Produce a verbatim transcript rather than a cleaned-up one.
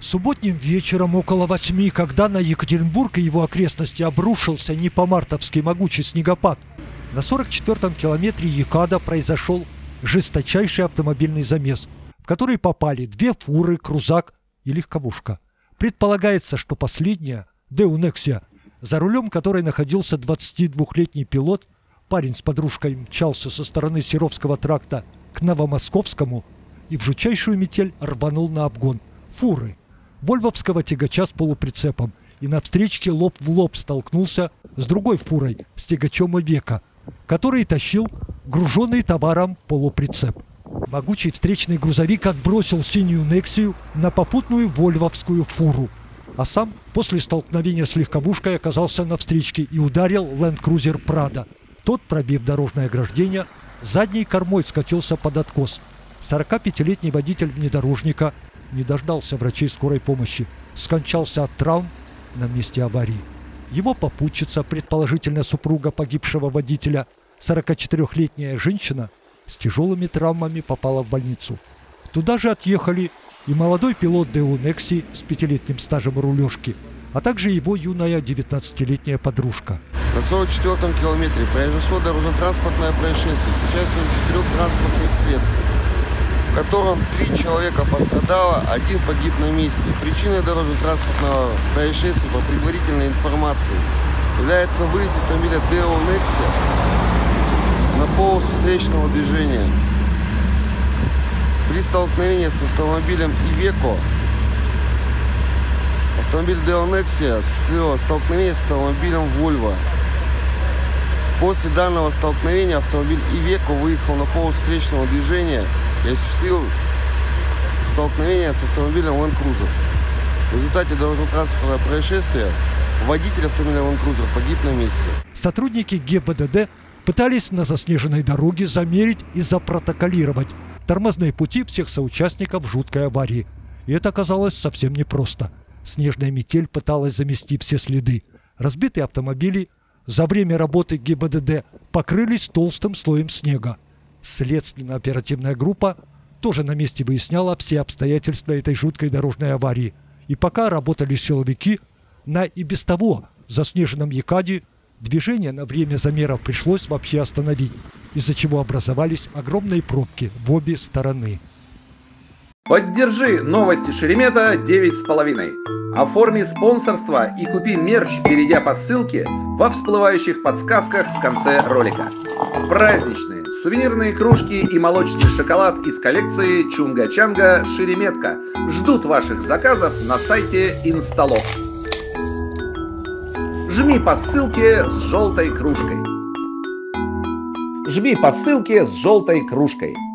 Субботним вечером около восьми, когда на Екатеринбург и его окрестности обрушился не по-мартовски могучий снегопад, на сорок четвёртом километре Екада произошел жесточайший автомобильный замес, в который попали две фуры, крузак и легковушка. Предполагается, что последняя, Део Нексия, за рулем которой находился двадцатидвухлетний пилот, парень с подружкой мчался со стороны Серовского тракта к Новомосковскому и в жутчайшую метель рванул на обгон фуры вольвовского тягача с полуприцепом и на встречке лоб в лоб столкнулся с другой фурой с тягачом Ивеко, который тащил груженный товаром полуприцеп. Могучий встречный грузовик отбросил синюю Нексию на попутную вольвовскую фуру, а сам после столкновения с легковушкой оказался на встречке и ударил ленд-крузер Прадо. Тот, пробив дорожное ограждение, задней кормой скатился под откос. сорокапятилетний водитель внедорожника не дождался врачей скорой помощи, скончался от травм на месте аварии. Его попутчица, предположительно супруга погибшего водителя, сорокачетырёхлетняя женщина, с тяжелыми травмами попала в больницу. Туда же отъехали и молодой пилот Део Некси с пятилетним стажем рулежки, а также его юная девятнадцатилетняя подружка. На сорок четвёртом километре произошло дорожно-транспортное происшествие с участием четырех транспортных средств, в котором три человека пострадало, один погиб на месте. Причиной дорожно-транспортного происшествия по предварительной информации является выезд автомобиля Део Некси на полосу встречного движения. При столкновении с автомобилем Ивеко автомобиль Део Некси осуществил столкновение с автомобилем Volvo. После данного столкновения автомобиль Ивеко выехал на полосу встречного движения и осуществил столкновение с автомобилем Land Cruiser. В результате дорожно-транспортного происшествия водитель автомобиля Land Cruiser погиб на месте. Сотрудники ГИБДД пытались на заснеженной дороге замерить и запротоколировать тормозные пути всех соучастников жуткой аварии. И это оказалось совсем непросто. Снежная метель пыталась замести все следы. Разбитые автомобили за время работы ГИБДД покрылись толстым слоем снега. Следственно-оперативная группа тоже на месте выясняла все обстоятельства этой жуткой дорожной аварии. И пока работали силовики, на и без того заснеженном Екаде движение на время замеров пришлось вообще остановить, из-за чего образовались огромные пробки в обе стороны. Поддержи новости Шеремета девять с половиной. Оформи спонсорство и купи мерч, перейдя по ссылке во всплывающих подсказках в конце ролика. Праздничные сувенирные кружки и молочный шоколад из коллекции Чунга-Чанга Шереметка ждут ваших заказов на сайте Инсталок. Жми по ссылке с желтой кружкой. Жми по ссылке с желтой кружкой.